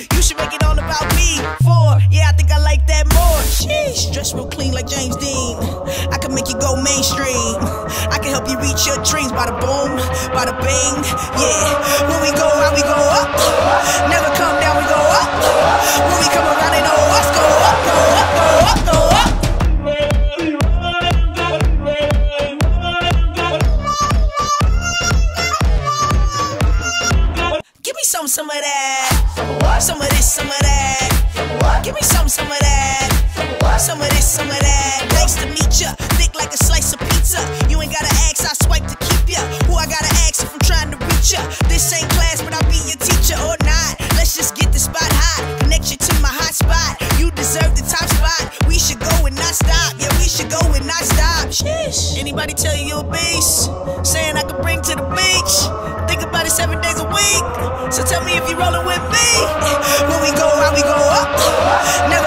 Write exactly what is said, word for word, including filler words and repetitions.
You should make it all about me. Four, yeah, I think I like that more. Sheesh, dress real clean like James Dean. I can make you go mainstream. I can help you reach your dreams. Bada boom, bada bing, yeah. When we go out, we go up. Never come down, we go up. When we come around, they know us. Go up, go up, go up, go up. Give me some, some of that. Some of this, some of that. Give me some, some of that. Some of this, some of that. Nice to meet ya. Thick like a slice of pizza. You ain't gotta ask, I swipe to keep ya. Who I gotta ask if I'm trying to reach ya? This ain't class, but I'll be your teacher or not. Let's just get the spot hot. Connect you to my hot spot. You deserve the top spot. We should go and not stop. Yeah, we should go and not stop. Sheesh. Anybody tell you you a beast? Saying I could bring to the beach. Think about it seven days a week. So tell me if you rollin' with me. When we go out, we go up. Now